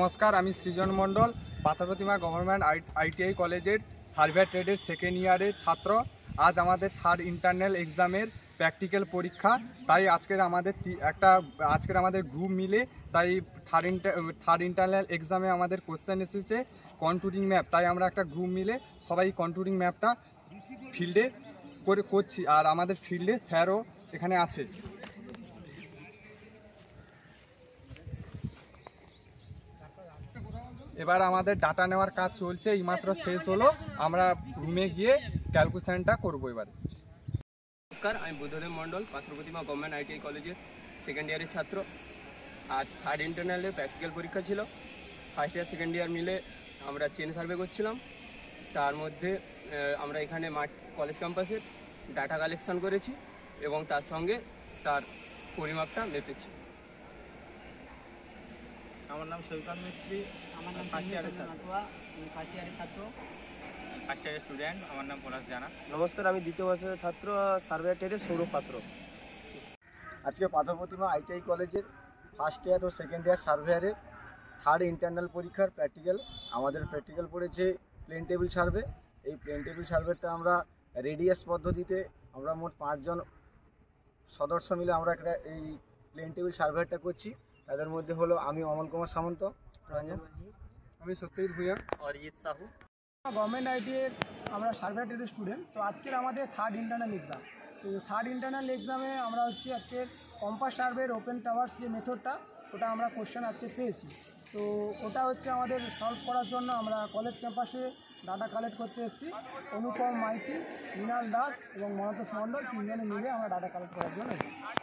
নমস্কার, আমি Srijan Mondal, Patharpratima government ITI কলেজের সার্ভে ট্রেডের সেকেন্ড ইয়ারের ছাত্র। আজ আমাদের থার্ড ইন্টারনাল এক্সামের প্র্যাকটিক্যাল পরীক্ষা। তাই আজকের আমাদের গ্রুপ মিলে তাই থার্ড ইন্টারনাল এক্সামে আমাদের কোশ্চেন এসেছে কন্ট্যুরিং ম্যাপ। তাই আমরা একটা গ্রুপ মিলে সবাই কন্ট্যুরিং ম্যাপটা ফিল্ডে করছি। আর আমাদের ফিল্ডে স্যারও এখানে আছে। এবার আমাদের ডাটা নেওয়ার কাজ চলছে, এইমাত্র শেষ হলো। আমরা রুমে গিয়ে ক্যালকুলেশনটা করবো এবার। নমস্কার, আমি বুদ্ধদেব মণ্ডল, পাথরপ্রতিমা গভর্নমেন্ট আইটিআই কলেজের সেকেন্ড ইয়ারের ছাত্র। আজ থার্ড ইন্টারনালের প্র্যাকটিক্যাল পরীক্ষা ছিল। ফার্স্ট ইয়ার সেকেন্ড ইয়ার মিলে আমরা চেন সার্ভে করছিলাম। তার মধ্যে আমরা এখানে কলেজ ক্যাম্পাসের ডাটা কালেকশন করেছি এবং তার সঙ্গে তার পরিমাপটা মেপেছি। আমার নাম সৈকত মিস্ত্রি, আমার নাম ফার্স্ট ইয়ারের ছাত্র, ফার্স্ট ইয়ারের স্টুডেন্ট। আমার নাম পলাশ জানা। নমস্কার, আমি দ্বিতীয় বর্ষের ছাত্র, সার্ভে ট্রেডের সৌরভ পাত্র। আজকে পাথরপ্রতিমা আইটিআই কলেজের ফার্স্ট ইয়ার ও সেকেন্ড ইয়ার সার্ভেয়ারের থার্ড ইন্টারনাল পরীক্ষার প্র্যাকটিক্যাল। আমাদের প্র্যাকটিক্যাল পড়েছে প্লেন টেবিল সার্ভে। এই প্লেন টেবিল সার্ভেটা আমরা রেডিয়াস পদ্ধতিতে আমরা মোট 5 জন সদস্য মিলে আমরা এই প্লেন টেবিল সার্ভেটা করছি। তাদের মধ্যে হলো আমি অমল কুমার সামন্ত, আমি সত্যজিৎ ভূঁইয়া, অরিজিৎ সাহু। গভর্নমেন্ট আইটিআই আমরা সার্ভে ট্রেডের স্টুডেন্ট। তো আজকের আমাদের থার্ড ইন্টারনাল এক্সাম। তো থার্ড ইন্টারনাল এক্সামে আমরা আজকে কম্পাস সার্ভের ওপেন টাওয়ার্স যে মেথডটা, ওটা আমরা কোশ্চেন আজকে পেয়েছি। তো ওটা আমাদের সলভ করার জন্য আমরা কলেজ ক্যাম্পাসে ডাটা কালেক্ট করতে এসেছি। অনুপম মাইতি, মৃণাল দাস এবং মনতোষ মণ্ডল 3 জনে মিলে আমরা ডাটা কালেক্ট করার জন্য এসেছি।